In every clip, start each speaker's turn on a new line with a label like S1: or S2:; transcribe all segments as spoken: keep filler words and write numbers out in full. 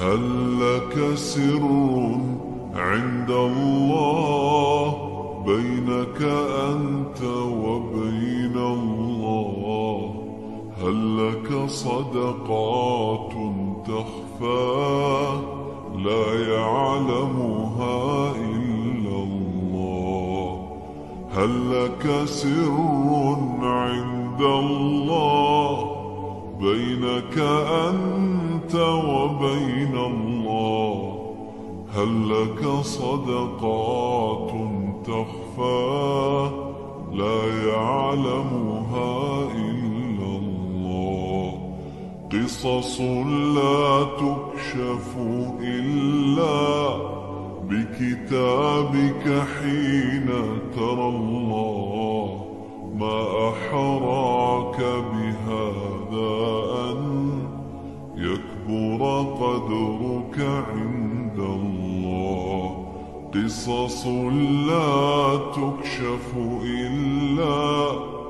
S1: هل لك سر عند الله بينك أنت وبين الله؟ هل لك صدقات تخفى لا يعلمها إلا الله؟ هل لك سر عند الله بينك أنت وبين الله؟ هل لك صدقات تخفى لا يعلمها إلا الله؟ قصص لا تكشف إلا بكتابك حين ترى الله. ما أحراك بهذا أن يكبر قدرك عند الله. قصص لا تكشف إلا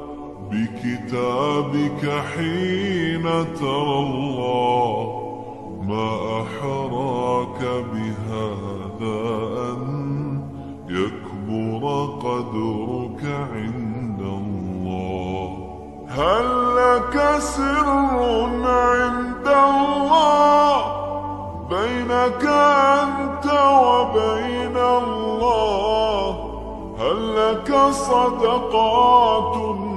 S1: بكتابك حين ترى الله. ما أحراك بهذا أن يكبر قدرك عند الله. هل لك سر عند الله بينك أنت وبين الله؟ هل لك صدقات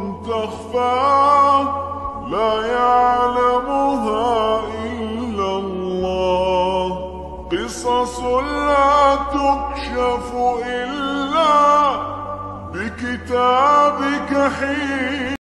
S1: تخفى لا يعلمها إلا الله؟ قصص لا تكشف إلا بكتابك حين